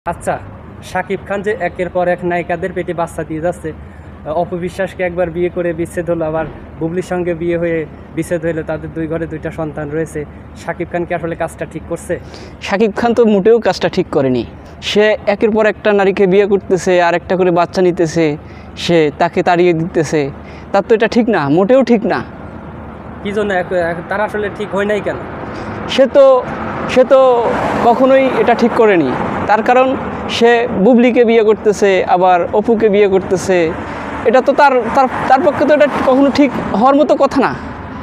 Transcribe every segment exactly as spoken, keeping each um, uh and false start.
আচ্ছা, শাকিব খান যে একের পর এক নায়িকাদের পেটে বাচ্চা দিয়ে যাচ্ছে, অপবিশ্বাসকে একবার বিয়ে করে বিচ্ছেদ হলো, আবার বুবলির সঙ্গে বিয়ে হয়ে বিচ্ছেদ হইলো, তাদের দুই ঘরে দুইটা সন্তান রয়েছে। শাকিব খান কি আসলে কাজটা ঠিক করছে? শাকিব খান তো মোটেও কাজটা ঠিক করেনি। সে একের পর একটা নারীকে বিয়ে করতেছে, আর একটা করে বাচ্চা নিতেছে, সে তাকে তাড়িয়ে দিতেছে। তার তো এটা ঠিক না, মোটেও ঠিক না। কী জন্য তারা আসলে ঠিক হয় নাই কেন? সে তো সে তো কখনোই এটা ঠিক করেনি। তার কারণ সে বুবলিকে বিয়ে করতেছে, আবার অপুকে বিয়ে করতেছে। এটা তো তার তার তার পক্ষে তো এটা কখনো ঠিক হওয়ার মতো কথা না।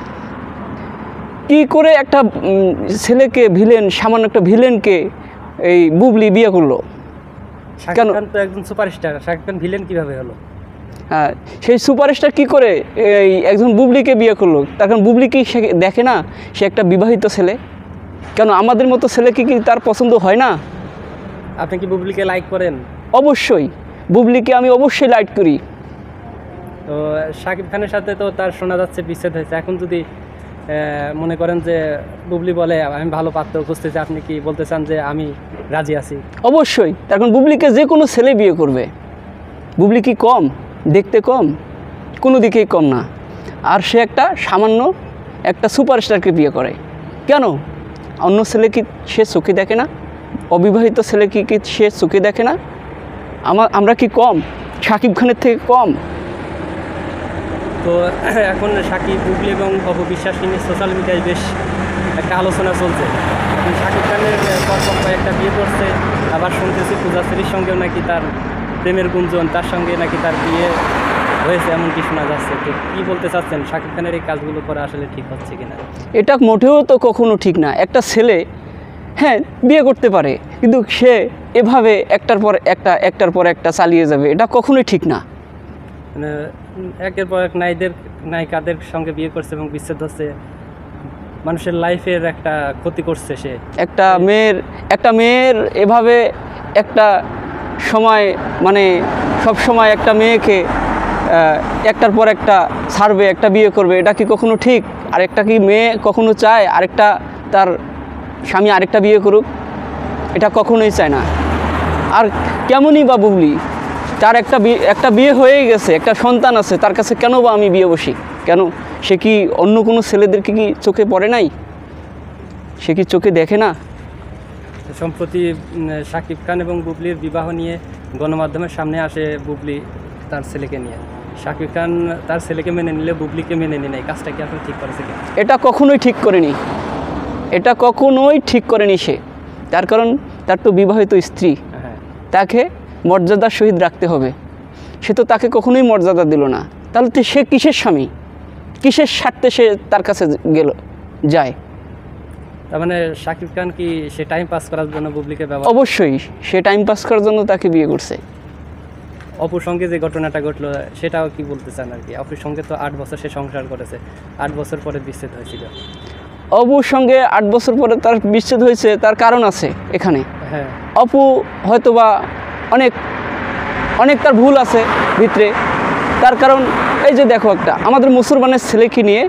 কি করে একটা ছেলেকে, ভিলেন, সামান্য একটা ভিলেনকে এই বুবলি বিয়ে করলো? শাকিব খান তো একজন সুপারস্টার, শাকিব খান ভিলেন কীভাবে হলো? হ্যাঁ, সেই সুপারস্টার কি করে এই একজন বুবলিকে বিয়ে করলো? তার কারণ বুবলি কি সে দেখে না সে একটা বিবাহিত ছেলে? কেন আমাদের মতো ছেলেকে কি তার পছন্দ হয় না? আপনি কি বুবলিকে লাইক করেন? অবশ্যই, বুবলিকে আমি অবশ্যই লাইক করি। তো শাকিব খানের সাথে তো তার শোনা যাচ্ছে বিচ্ছেদ হয়েছে। এখন যদি মনে করেন যে বুবলি বলে আমি ভালো পাত্র খুঁজতেছি, আপনি কি বলতে চান যে আমি রাজি আছি? অবশ্যই, তার কারণ বুবলিকে যে কোনো ছেলে বিয়ে করবে। বুবলি কি কম? দেখতে কম? কোনো দিকেই কম না। আর সে একটা সামান্য একটা সুপারস্টারকে বিয়ে করে। কেন? অন্য ছেলে কি সে চোখে দেখে না? অবিবাহিত ছেলে কি কি সে চোখে দেখে না? আমার আমরা কি কম শাকিব খানের থেকে কম? তো এখন শাকিব, বুবলি এবং অপবিশ্বাস নিয়ে সোশ্যাল মিডিয়ায় বেশ একটা আলোচনা চলছে। এখন শাকিব খানের পরপর কয়েকটা বিয়ে করছে, আবার শুনতেছি পূজাশ্রীর সঙ্গেও নাকি তার প্রেমের গুঞ্জন, তার সঙ্গে নাকি তার বিয়ে হয়েছে, এমন কি শোনা যাচ্ছে। তো কী বলতে চাচ্ছেন, শাকিব খানের এই কাজগুলো করা আসলে ঠিক হচ্ছে কিনা? এটা মোটেও তো কখনো ঠিক না। একটা ছেলে হ্যাঁ বিয়ে করতে পারে, কিন্তু সে এভাবে একটার পর একটা একটার পর একটা চালিয়ে যাবে, এটা কখনোই ঠিক না। মানে একের পর এক নায়ীদের নায়িকাদের সঙ্গে বিয়ে করছে এবং বিচ্ছেদ হচ্ছে, মানুষের লাইফের একটা ক্ষতি করছে সে। একটা মেয়ের একটা মেয়ের এভাবে একটা সময়, মানে সব সময় একটা মেয়েকে একটার পর একটা ছাড়বে, একটা বিয়ে করবে, এটা কি কখনো ঠিক? আর একটা কি মেয়ে কখনো চায় আরেকটা তার স্বামী আরেকটা বিয়ে করুক? এটা কখনোই চায় না। আর কেমনই বা বুবলি, তার একটা বিয়ে একটা বিয়ে হয়েই গেছে, একটা সন্তান আছে, তার কাছে কেন বা আমি বিয়ে বসি? কেন? সে কি অন্য কোনো ছেলেদেরকে কি চোখে পড়ে নাই? সে কি চোখে দেখে না? সম্প্রতি শাকিব খান এবং বুবলির বিবাহ নিয়ে গণমাধ্যমের সামনে আসে বুবলি তার ছেলেকে নিয়ে। শাকিব খান তার ছেলেকে মেনে নিলে বুবলিকে মেনে নিয়ে নেয়, কাজটা কি আসলে ঠিক করেছে? এটা কখনোই ঠিক করেনি। এটা কখনোই ঠিক করেনি সে। তার কারণ তার তো বিবাহিত স্ত্রী, তাকে মর্যাদার সহিত রাখতে হবে। সে তো তাকে কখনোই মর্যাদা দিল না। তাহলে তো সে কিসের স্বামী, কিসের স্বার্থে সে তার কাছে গেল যায়? তার মানে শাকিব খান কি সে টাইম পাস করার জন্য বুবলিকে ব্যবহার? অবশ্যই, সে টাইম পাস করার জন্য তাকে বিয়ে করছে। অপুর সঙ্গে যে ঘটনাটা ঘটলো সেটাও কি বলতে চান আর কি? অপুর সঙ্গে তো আট বছর সে সংসার করেছে, আট বছর পরে বিচ্ছেদ হয়েছিল। অপুর সঙ্গে আট বছর পরে তার বিচ্ছেদ হয়েছে, তার কারণ আছে এখানে। হ্যাঁ, অপু হয়তোবা অনেক অনেক তার ভুল আছে ভিতরে। তার কারণ এই যে দেখো, একটা আমাদের মুসলমানের ছেলেকে নিয়ে,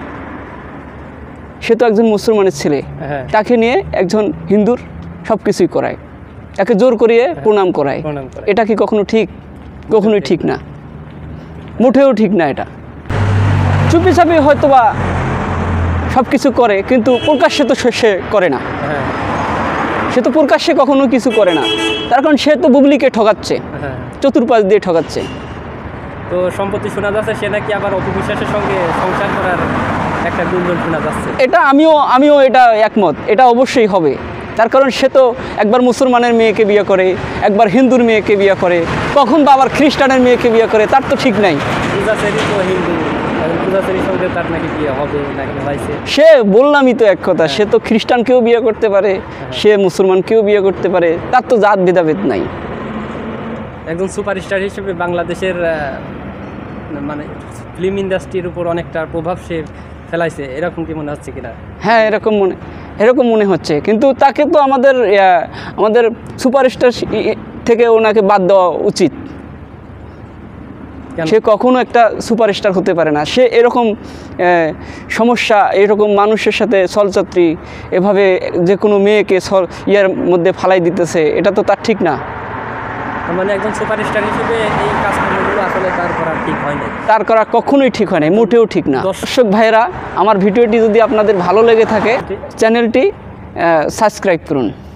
সে তো একজন মুসলমানের ছেলে, তাকে নিয়ে একজন হিন্দুর সব কিছুই করায়, তাকে জোর করিয়ে প্রণাম করায়। এটা কি কখনো ঠিক? কখনোই ঠিক না, মোটেও ঠিক না। এটা চুপি চাপি হয়তোবা সব কিছু করে, কিন্তু প্রকাশ্যে তো সে করে না। সে তো প্রকাশ্যে কখনো কিছু করে না। তার কারণ সে তো বুবলিকে ঠকাচ্ছে, চতুর্পাশ দিয়ে ঠকাচ্ছে। তো সম্প্রতি শোনা যাচ্ছে সে নাকি আবার অপবিশ্বাসের সঙ্গে সংসার করার একটা গুঞ্জন শোনা যাচ্ছে। এটা আমিও আমিও এটা একমত, এটা অবশ্যই হবে। তার কারণ সে তো একবার মুসলমানের মেয়েকে বিয়ে করে, একবার হিন্দুর মেয়েকে বিয়ে করে, কখন বা আবার খ্রিস্টানের মেয়েকে বিয়ে করে, তার তো ঠিক নাই। পূজাশ্রী তো হিন্দু, পূজাশ্রীর সঙ্গে তার নাকি বিয়ে হবে নাকি হয়েছে? সে বললামই তো এক কথা, সে তো খ্রিস্টানকেও বিয়ে করতে পারে, সে মুসলমানকেও বিয়ে করতে পারে, তার তো জাত ভেদাভেদ নাই। একজন সুপারস্টার হিসেবে বাংলাদেশের মানে ফিল্ম ইন্ডাস্ট্রির উপর অনেকটা প্রভাব সে ফেলাইছে, এরকম কি মনে হচ্ছে কিনা? হ্যাঁ, এরকম মনে এরকম মনে হচ্ছে। কিন্তু তাকে তো আমাদের আমাদের সুপারস্টার থেকে ওনাকে বাদ দেওয়া উচিত। সে কখনো একটা সুপারস্টার হতে পারে না। সে এরকম সমস্যা, এরকম মানুষের সাথে ছলচাতুরি, এভাবে যে কোনো মেয়েকে ইয়ার মধ্যে ফালাই দিতেছে, এটা তো তার ঠিক না। মানে একজন সুপারস্টার হিসেবে এই কাজকর্মগুলো আসলে তার করা ঠিক হয় না। তার করা কখনোই ঠিক হয় না, মোটেও ঠিক না। দর্শক ভাইরা, আমার ভিডিওটি যদি আপনাদের ভালো লেগে থাকে চ্যানেলটি সাবস্ক্রাইব করুন।